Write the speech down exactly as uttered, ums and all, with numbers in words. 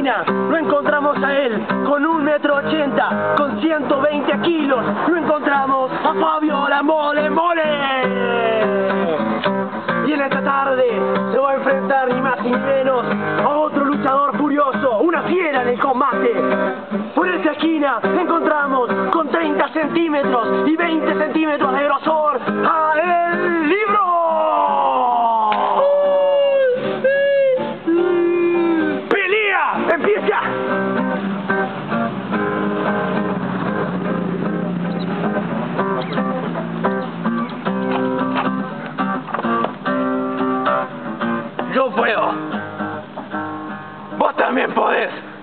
esquina lo encontramos a él con un metro ochenta, con ciento veinte kilos. Lo encontramos a Fabio La Mole Mole. Y en esta tarde se va a enfrentar ni más ni menos a otro luchador furioso, una fiera en el combate. Por esta esquina encontramos con treinta centímetros y veinte centímetros de grosor a El Libro. ¡Pelea! ¡Empieza! Yo puedo. Vos también podés.